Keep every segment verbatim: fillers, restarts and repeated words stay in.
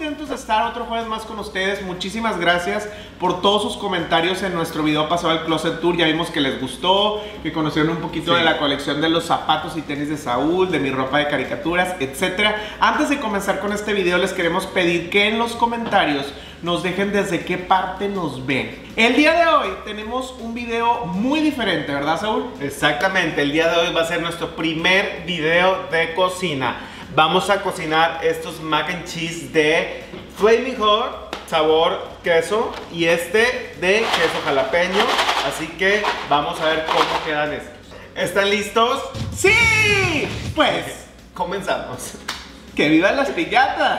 contentos de estar otro jueves más con ustedes. Muchísimas gracias por todos sus comentarios en nuestro video pasado del Closet Tour. Ya vimos que les gustó, que conocieron un poquito sí. de la colección de los zapatos y tenis de Saúl, de mi ropa de caricaturas, etcétera. Antes de comenzar con este video, les queremos pedir que en los comentarios nos dejen desde qué parte nos ven. El día de hoy tenemos un video muy diferente, ¿verdad, Saúl? Exactamente, el día de hoy va a ser nuestro primer video de cocina. Vamos a cocinar estos mac and cheese de Flaming Hot, sabor queso, y este de queso jalapeño. Así que vamos a ver cómo quedan estos. ¿Están listos? ¡Sí! Pues comenzamos. ¡Que vivan las piñatas!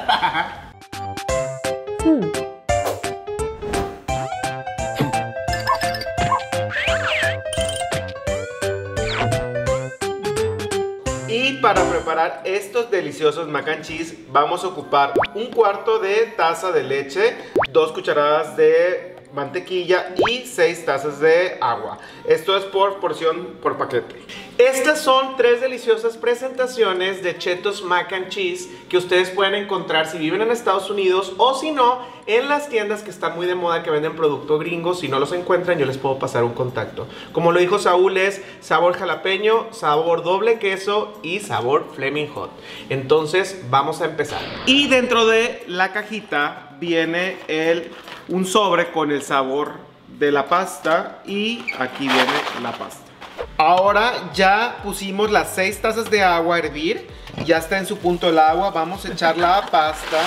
Y para preparar estos deliciosos mac and cheese vamos a ocupar un cuarto de taza de leche, dos cucharadas de mantequilla y seis tazas de agua. Esto es por porción por paquete. Estas son tres deliciosas presentaciones de Chetos Mac and Cheese que ustedes pueden encontrar si viven en Estados Unidos o si no, en las tiendas que están muy de moda que venden producto gringo. Si no los encuentran, yo les puedo pasar un contacto. Como lo dijo Saúl, es sabor jalapeño, sabor doble queso y sabor Flaming Hot. Entonces, vamos a empezar. Y dentro de la cajita viene el, un sobre con el sabor de la pasta y aquí viene la pasta. Ahora ya pusimos las seis tazas de agua a hervir. Ya está en su punto el agua. Vamos a echar la pasta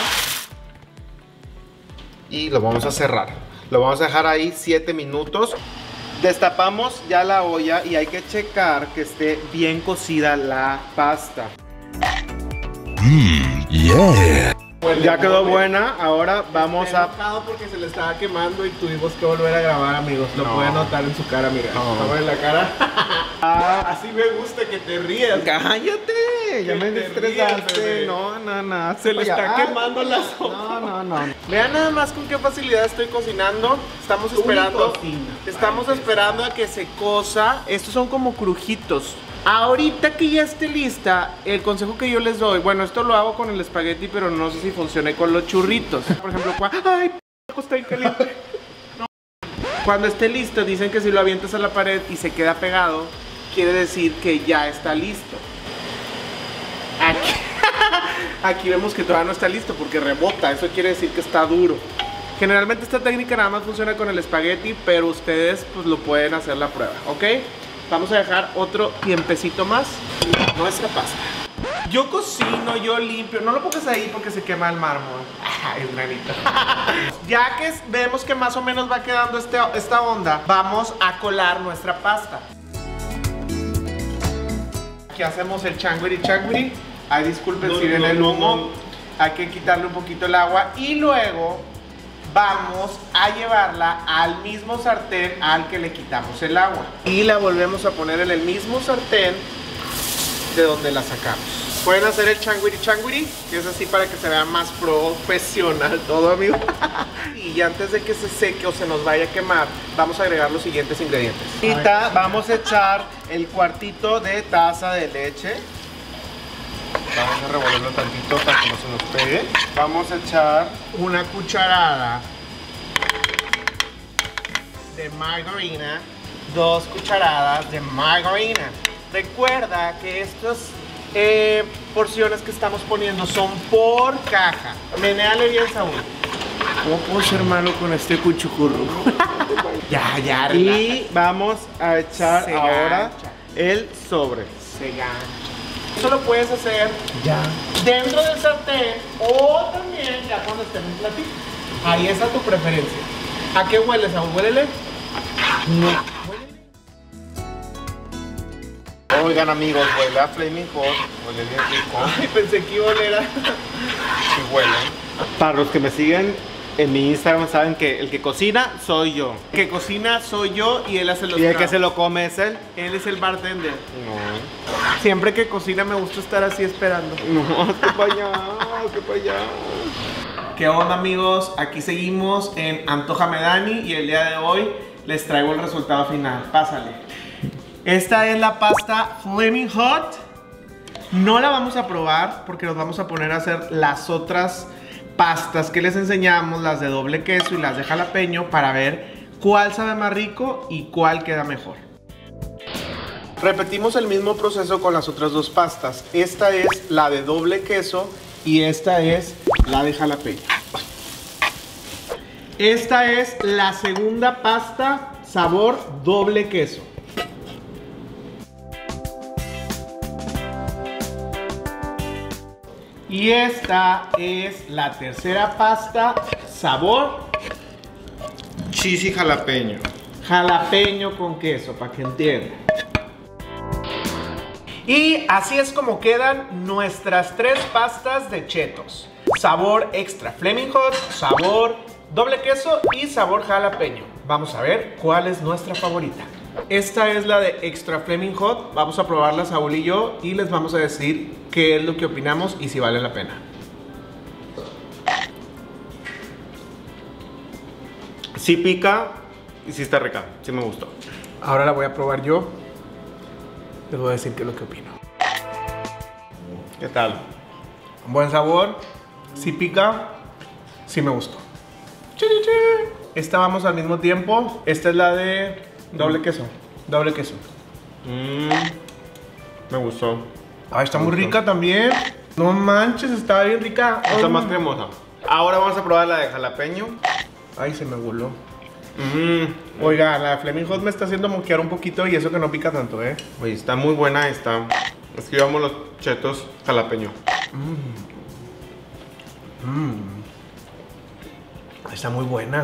y lo vamos a cerrar. Lo vamos a dejar ahí siete minutos. Destapamos ya la olla y hay que checar que esté bien cocida la pasta. Mmm, yeah. Ya quedó buena, ahora vamos Estoy a... enojado porque se le estaba quemando y tuvimos que volver a grabar, amigos. Lo No. pueden notar en su cara, mira. No. Estaba en la cara. Ah, así me gusta que te rías. ¡Cállate! Ya Que me te estresaste. rías, bebé. No, no, no. Se le Ya. está Ah, quemando la sopa. No, no, no. Vean nada más con qué facilidad estoy cocinando. Estamos esperando. Estamos esperando a que se cosa. Estos son como crujitos. Ahorita que ya esté lista, el consejo que yo les doy, bueno, esto lo hago con el espagueti, pero no sé si funcione con los churritos. Por ejemplo, cua- ay, p***, está bien caliente. No. Cuando esté listo, dicen que si lo avientas a la pared y se queda pegado, quiere decir que ya está listo. Aquí, aquí vemos que todavía no está listo porque rebota, eso quiere decir que está duro. Generalmente esta técnica nada más funciona con el espagueti, pero ustedes pues lo pueden hacer la prueba, ¿ok? Vamos a dejar otro tiempecito más nuestra pasta. Yo cocino, yo limpio. No lo pongas ahí porque se quema el mármol. Es granito. Ya que vemos que más o menos va quedando este, esta onda, vamos a colar nuestra pasta. Aquí hacemos el changuiri changuiri. Ay, disculpen No, si ven no, el no, humo. no. Hay que quitarle un poquito el agua y luego vamos a llevarla al mismo sartén al que le quitamos el agua. Y la volvemos a poner en el mismo sartén de donde la sacamos. Pueden hacer el changuiri changuiri, que es así para que se vea más profesional todo, amigo. Y antes de que se seque o se nos vaya a quemar, vamos a agregar los siguientes ingredientes. Ahorita vamos a echar el cuartito de taza de leche. Vamos a revolverlo tantito para que no se nos pegue. Vamos a echar Una cucharada de margarina, dos cucharadas de margarina. Recuerda que estas eh, porciones que estamos poniendo son por caja. Menéale bien, Saúl. ¿Cómo puedo ser malo con este cuchucurru? Ya, ya, relájate. y vamos a echar Se ahora gancha. el sobre. Se gana. Eso lo puedes hacer Ya. dentro del sartén o también ya cuando esté en un platito. Ahí es a tu preferencia. ¿A qué huele, Saúl? ¿Huélele? No. Oigan, amigos, huele a Flaming Hot, huele bien rico. Ay, pensé que iba a oler a... Sí huele. Para los que me siguen en mi Instagram saben que el que cocina soy yo. Que cocina soy yo y él hace los Y el que tragos. se lo come es él. Él es el bartender. No. Siempre que cocina me gusta estar así esperando. No, que para allá, que para allá. ¿Qué onda, amigos? Aquí seguimos en Antójame Dani y el día de hoy les traigo el resultado final. Pásale. Esta es la pasta Flaming Hot. No la vamos a probar porque nos vamos a poner a hacer las otras pastas que les enseñamos, las de doble queso y las de jalapeño, para ver cuál sabe más rico y cuál queda mejor. Repetimos el mismo proceso con las otras dos pastas. Esta es la de doble queso y esta es la de jalapeño. Esta es la segunda pasta sabor doble queso. Y esta es la tercera pasta sabor cheese y jalapeño. Jalapeño con queso, para que entiendan. Y así es como quedan nuestras tres pastas de chetos. Sabor extra Flaming Hot, sabor doble queso y sabor jalapeño. Vamos a ver cuál es nuestra favorita. Esta es la de extra Flaming Hot. Vamos a probarla Saúl y yo y les vamos a decir qué es lo que opinamos y si vale la pena. Sí pica y sí está rica, sí me gustó. Ahora la voy a probar yo. Les voy a decir qué es lo que opino. ¿Qué tal? Buen sabor, sí pica, sí me gustó. Esta vamos al mismo tiempo. Esta es la de doble queso. Doble queso. Mm, me gustó. Ay, está muy rica también. No manches, está bien rica. Está Oh. más cremosa. Ahora vamos a probar la de jalapeño. Ay, se me voló. Mm, Oiga, la Flaming Hot me está haciendo moquear un poquito y eso que no pica tanto, ¿eh? Oye, está muy buena esta. Es que yo amo los chetos jalapeño. Mm. Está muy buena.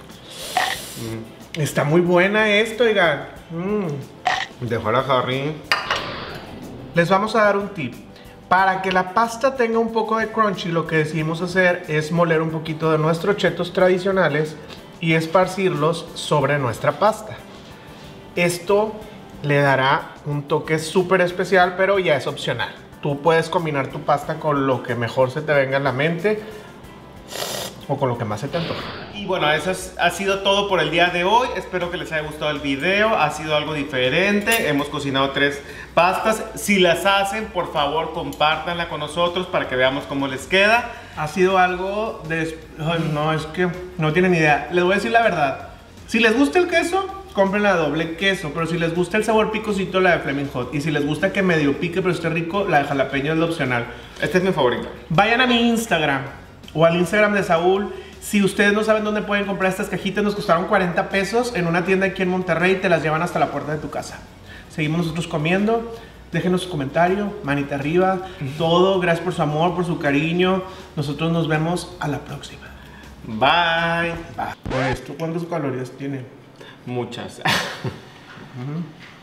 Mm. Está muy buena esto, oigan. Mm. De Jara Harry. Les vamos a dar un tip. Para que la pasta tenga un poco de crunchy, lo que decidimos hacer es moler un poquito de nuestros chetos tradicionales y esparcirlos sobre nuestra pasta. Esto le dará un toque súper especial, pero ya es opcional. Tú puedes combinar tu pasta con lo que mejor se te venga a la mente o con lo que más se te antoje. Y bueno, eso es, ha sido todo por el día de hoy. Espero que les haya gustado el video. Ha sido algo diferente. Hemos cocinado tres pastas. Si las hacen, por favor, compártanla con nosotros para que veamos cómo les queda. Ha sido algo de... Ay, no, es que no tienen idea. Les voy a decir la verdad. Si les gusta el queso, compren la de doble queso. Pero si les gusta el sabor picosito, la de Flaming Hot. Y si les gusta que medio pique pero esté rico, la de jalapeño es la opcional. Este es mi favorito. Vayan a mi Instagram o al Instagram de Saúl. Si ustedes no saben dónde pueden comprar estas cajitas, nos costaron cuarenta pesos en una tienda aquí en Monterrey. Te las llevan hasta la puerta de tu casa. Seguimos nosotros comiendo. Déjenos su comentario, manita arriba, todo. Gracias por su amor, por su cariño. Nosotros nos vemos a la próxima. Bye. Bye. Pues, ¿esto cuántas calorías tiene? Muchas. Uh-huh.